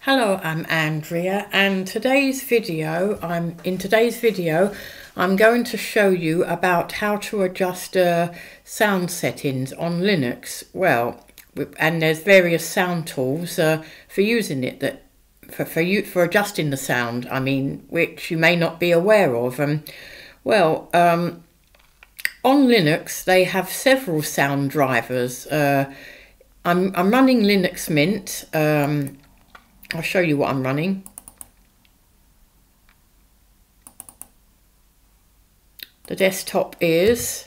Hello, I'm Andrea, and in today's video I'm going to show you about how to adjust sound settings on Linux. Well, and there's various sound tools for using it that for adjusting the sound. I mean, which you may not be aware of. On Linux they have several sound drivers. I'm running Linux Mint. I'll show you what I'm running. The desktop is,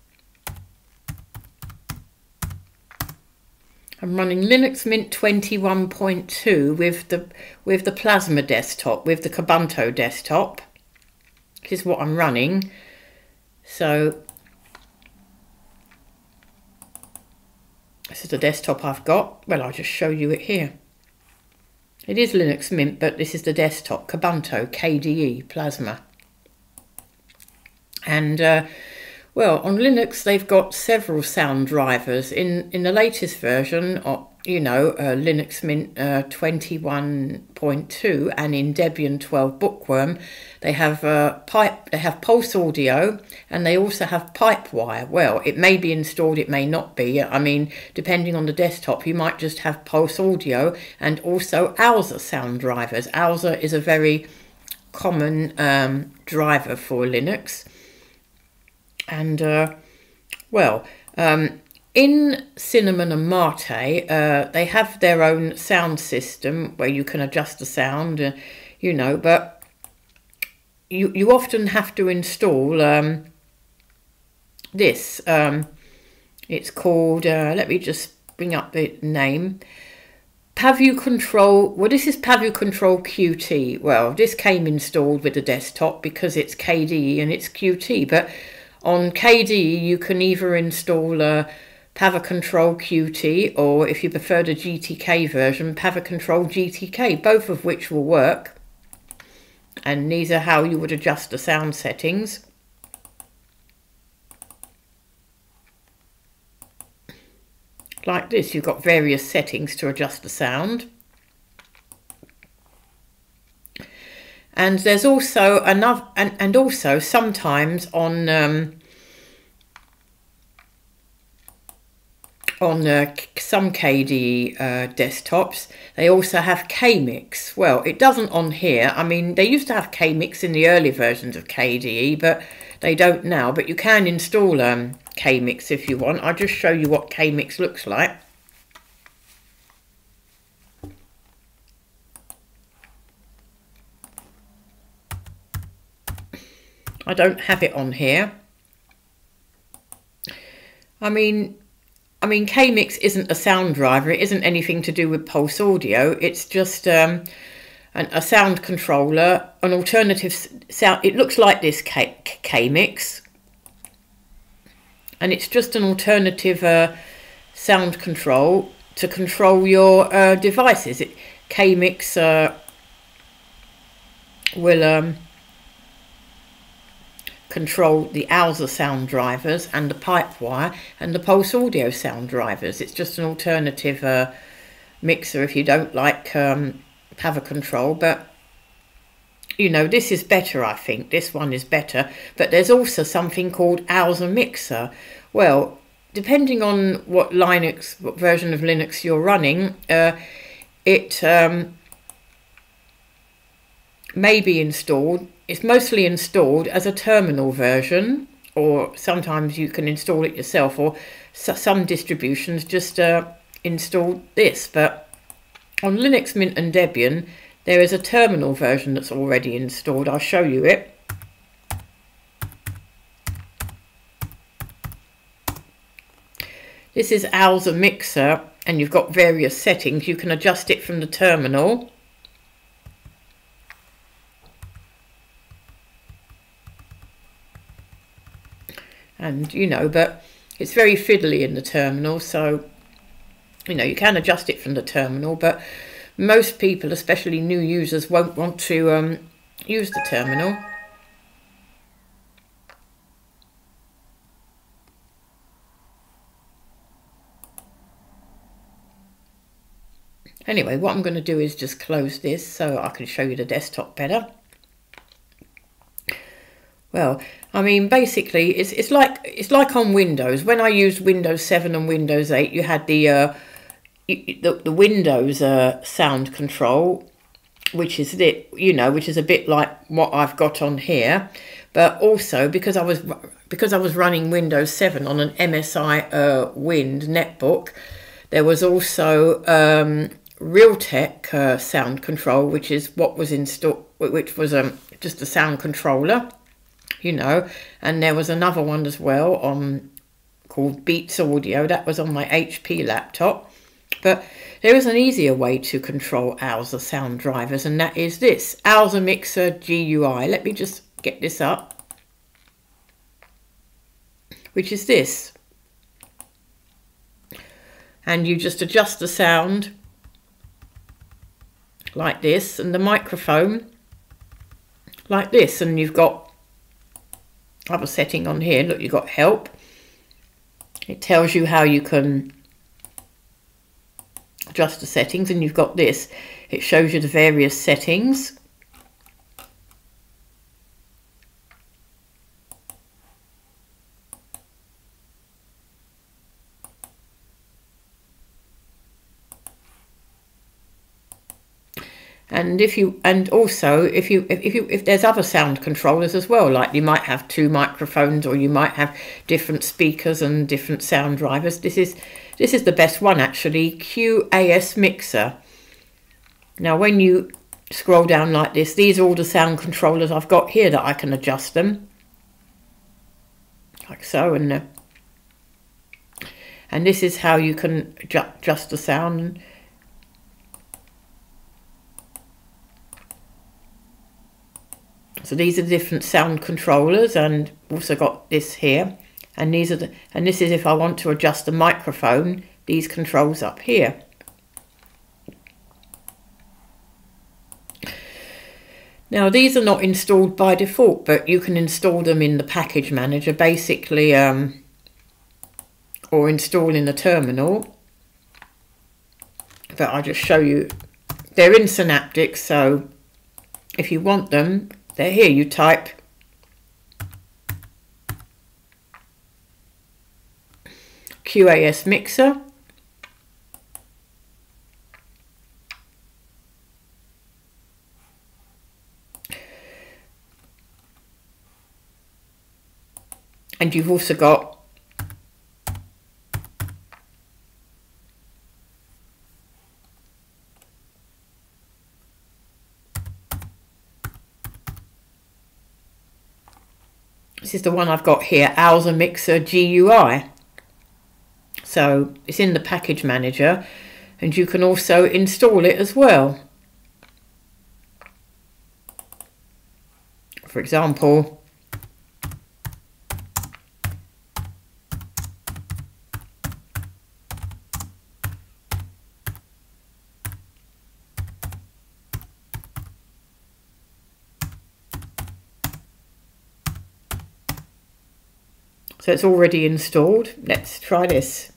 I'm running Linux Mint 21.2 with the Plasma desktop, with the Ubuntu desktop. This is what I'm running. So this is the desktop I've got. Well, I'll just show you it here. It is Linux Mint, but this is the desktop, Ubuntu, KDE, Plasma. And, well, on Linux, they've got several sound drivers. In the latest version, Linux Mint 21.2 and in Debian 12 Bookworm, they have Pulseaudio, and they also have Pipewire. Well, it may be installed, it may not be. I mean, depending on the desktop, you might just have Pulseaudio and also Alsa sound drivers. Alsa is a very common driver for Linux. And, in Cinnamon and Mate, they have their own sound system where you can adjust the sound, but you often have to install this. It's called, let me just bring up the name, Pavucontrol. Well, this is Pavucontrol QT. Well, this came installed with the desktop because it's KDE and it's QT, but on KDE you can either install Pavucontrol QT, or if you prefer the GTK version, Pavucontrol GTK, both of which will work. And these are how you would adjust the sound settings. Like this, you've got various settings to adjust the sound. And there's also another, and also sometimes on some KDE desktops, they also have KMix. Well, it doesn't on here. I mean, they used to have KMix in the early versions of KDE, but they don't now. But you can install KMix if you want. I'll just show you what KMix looks like. I don't have it on here. I mean, KMix isn't a sound driver. It isn't anything to do with Pulseaudio. It's just a sound controller, an alternative sound. It looks like this, KMix. And it's just an alternative sound control to control your devices. KMix will control the Alsa sound drivers and the Pipewire and the Pulseaudio sound drivers. It's just an alternative mixer if you don't like Pavucontrol, but this is better. I think this one is better. But there's also something called Alsamixer. Well, depending on what version of Linux you're running, it may be installed. It's mostly installed as a terminal version, or sometimes you can install it yourself, or some distributions just install this. But on Linux Mint and Debian, there is a terminal version that's already installed. I'll show you it. This is Alsamixer, and you've got various settings. You can adjust it from the terminal. And but it's very fiddly in the terminal, so you can adjust it from the terminal, but most people, especially new users, won't want to use the terminal. Anyway, what I'm going to do is just close this so I can show you the desktop better. Well, I mean, basically, it's like on Windows. When I used Windows 7 and Windows 8, you had the Windows sound control, which is which is a bit like what I've got on here. But also because I was running Windows 7 on an MSI Wind netbook, there was also Realtek sound control, which is what was installed, which was just a sound controller. And there was another one as well called Pulseaudio. That was on my HP laptop. But there is an easier way to control Alsa sound drivers, and that is this Alsamixer GUI. Let me just get this up, which is this. And you just adjust the sound like this, and the microphone like this, and you've got other setting on here. Look, you've got help. It tells you how you can adjust the settings, and you've got this. It shows you the various settings. And if there's other sound controllers as well, like you might have 2 microphones, or you might have different speakers and different sound drivers. This is the best one actually, Qasmixer. Now when you scroll down like this, these are all the sound controllers I've got here that I can adjust them. Like so, and this is how you can adjust the sound. So these are the different sound controllers, and also got this here. And this is if I want to adjust the microphone, these controls up here. Now these are not installed by default, but you can install them in the package manager, basically, or install in the terminal. But I'll just show you. They're in Synaptics, so if you want them, they're here. You type Qasmixer, and you've also got this is the one I've got here, Alsamixer GUI. So it's in the package manager, and you can also install it as well. For example, so it's already installed. Let's try this.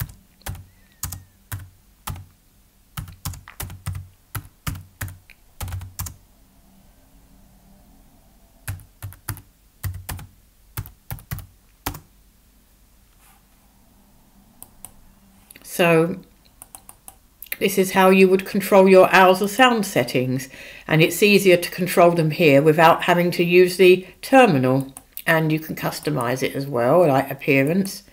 So this is how you would control your Alsa sound settings, and it's easier to control them here without having to use the terminal. And you can customize it as well, like appearance.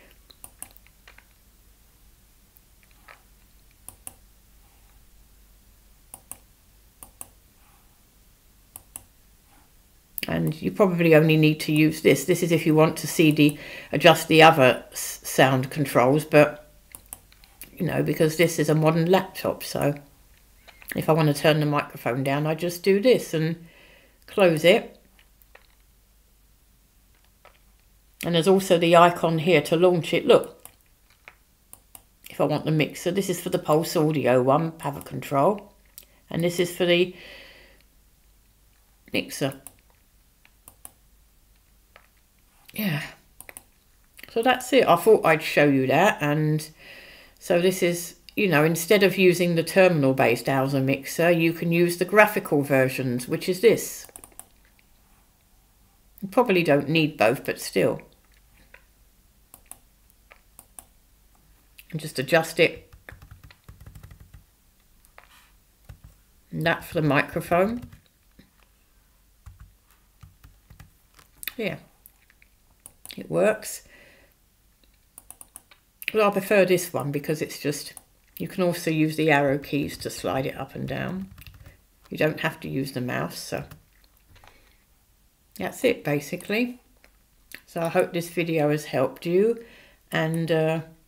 And you probably only need to use this. This is if you want to adjust the other sound controls, but because this is a modern laptop, so if I want to turn the microphone down, I just do this and close it. And there's also the icon here to launch it. Look, if I want the mixer, this is for the Pulseaudio one, Pavucontrol, and this is for the mixer. Yeah, so that's it. I thought I'd show you that. And so this is you know, instead of using the terminal-based Alsamixer, you can use the graphical versions, which is this. You probably don't need both, but still. And just adjust it. And that for the microphone. Yeah, it works. Well, I prefer this one because it's just, you can also use the arrow keys to slide it up and down. You don't have to use the mouse, so that's it basically. So I hope this video has helped you, and